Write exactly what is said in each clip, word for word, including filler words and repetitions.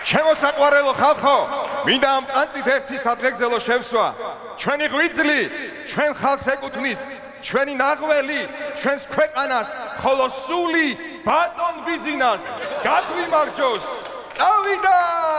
შემოსაყვარელო ხალხო, მინდა ამ კანწით ერთი სადღეგრძელო შევსვა. ჩვენი ღვიძლი ჩვენ ხალხს ეკუთვნის, ჩვენი ნაღველი ჩვენს ქვეყანას, ხოლო სული ბატონ ბიძინას გაგვიმარჯოს. წავიდა!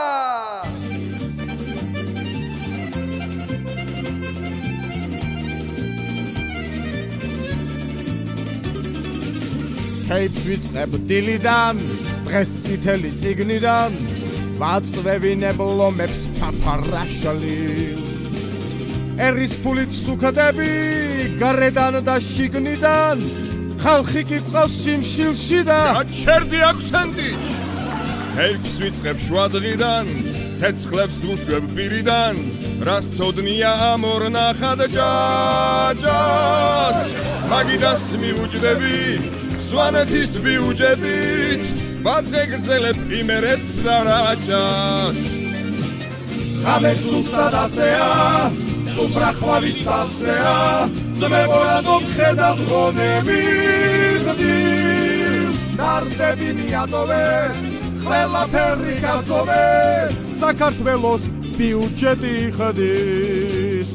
Tapes ვიწყებ დილიდან, დღეს წითელი წიგნიდან, ვაწვევინებ ლომებს ფაფარაშალილს. ერის ფულით სუქდები, გარედან და შიგნიდან, ხალხი კი ყავს სიმშილში და გაჩერდი აქვსენდიჩ. Tapes ვიწყებ შუადღიდან, ცეცხლებს ვუშვებ პირიდან, რას ცოდნია ამ ორ ნახად ჯაჯას. მაგიდას მივუჯდები სვანეთის ბიუჯებით, ვადღეგრძელებ იმერეთს და რაჭას. ღამე ზუსტად ასეა, სუფრახვავით სავსეა, ზმებორადო მხედავ ღონები ხდის. ნარდები მიატოვე, ყველაფერი გაწოვე, საქართველოს ბიუჯეტი ხდის.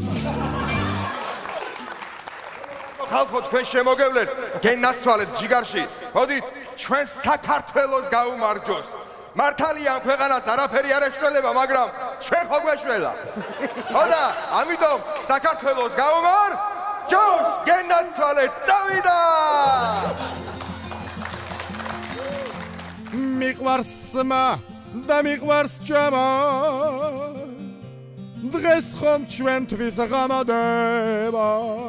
ხალხო, თქვენ შემოგევლეთ, გენაცვალეთ ჯიგარში. მოდით, ჩვენ საქართველოს გაუმარჯოს. მართალია ამ ქვეყანას არაფერი არ ეშველება, მაგრამ ჩვენ ხო გვეშველა. ხოდა, ამიტომ საქართველოს გაუმარჯოს, გენაცვალეთ, წავიდა! მიყვარს სმა და მიყვარს ჭამა, დღეს ხომ ჩვენთვის ღამადება.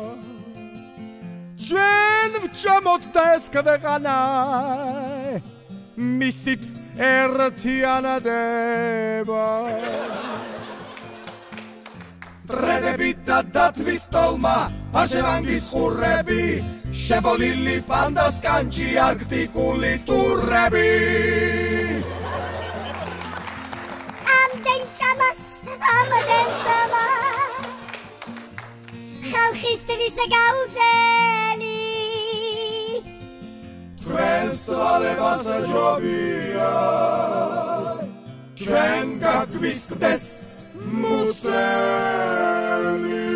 ჩვენ ვჭამოთ და ეს ქვეყანა მისით ერთიანდება. დრედები და დათვის ტოლმა, ფაშევანგის ხურები, შებოლილი პანდას კანჭი არქტიკული ტურები. ამდენ ჭამას, ამდენ სმა, ხალხისთვის გაუზელი. Twens valevas jovia, ჩვენ გაგვისკდეს მუცელი.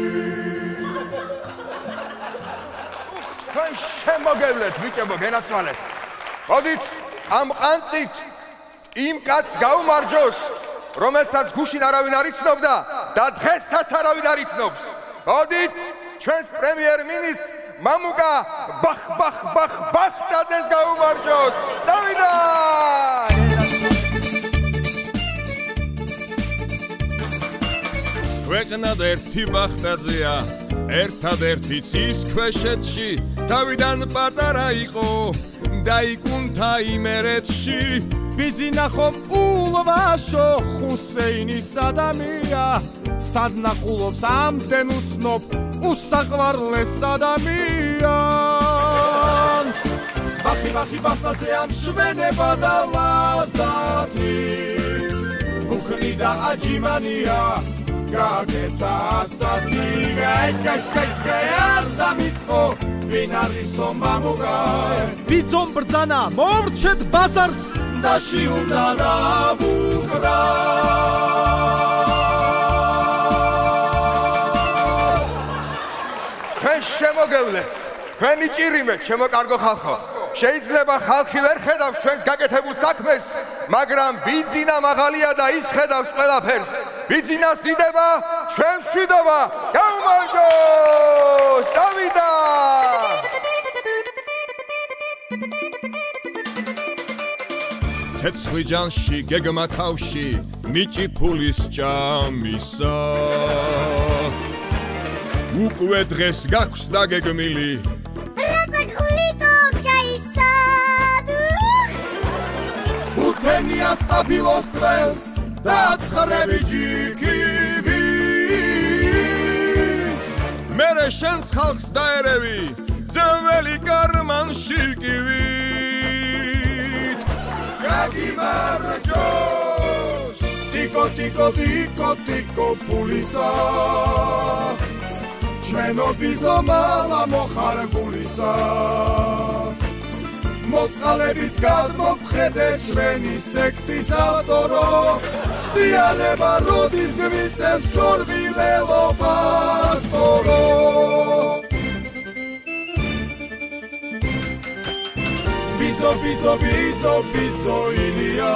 ჩვენ შემოგევლეთ, ბიჭებო, გენაცვალეთ. მოდით, ამ ყანწით იმ კაცს გაუმარჯოს, რომელსაც გუშინ არავინ არ იცნობდა და დღესაც არავინ არ იცნობს. მოდით, ჩვენს პრემიერ-მინისტრს მამუკა ბახ ბახ ბახ ბახტაძეს გაუმარჯოს. წავიდა! ქვეყნად ერთი ბახტაძეა, ერთადერთი ცის ქვეშეთში, თავიდან პატარა იყო, დაიკუნთა იმერეთში. ბიძინა ხომ ულვაშო ხუსეინის ადამია, სადნახულობს ამდენ უცნობ უსაყვარლეს ადამიანს. ბახი ბახი ბახტაძე ამშვენება და ლაზათი, ბუქნი და აჯიმანია, გაგეთა ასათი. კაი კაი კაი კაი არ დამიწყო, ვინ არისო მამუკა. ბიძომ ბრძანა მოვრჩეთ ბაზარს, დაში უნდა დავუკრა. ჩვენ შემოგევლეთ, თქვენი ჭირიმეთ, შემოკარგო ხალხო. შეიძლება ხალხი ვერ ხედავს ჩვენს გაკეთებულ საქმეს, მაგრამ ბიძინა მაღალია და ის ხედავს ყველაფერს. ბიძინას დიდება, ჩვენ მშვიდობა, გაუმარჯოს! წავიდა! ცეცხლი ჯანში, გეგმა თავში, ნიჭი ფულის ჭამისა. უკვე დღეს გაქვს დაგეგმილი, რაცა გხვლიტო გაისადუ. უთენია სტაბილოს წელს და აცხრები ჯიქივი. მერე შენს ხალხს დაერევი, ძველი გარმანში კივით. გაგიმარჯოს, ტიკო ტიკო ტიკო ტიკო ფულისა, ჩვენო ბიზომალა მოხარებულისა. მოწყალებით გადმოგხედე ჩვენი სექტის ავტორო ზიანება როდის გვიწევს ჩორვილელო პასტორო ბიძო ბიძო ბიძო ბიძო ილია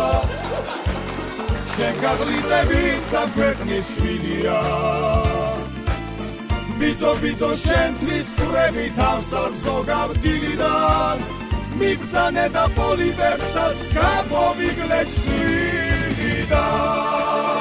შენ გაღლიდებით სამ ქვეყნის შვილია ბიძო ბიძო შენთვის კვრები თავს არ ზოგავდილიდან მიბრძანე და პოლიბებსაც გამოვიგლე ცვილიდან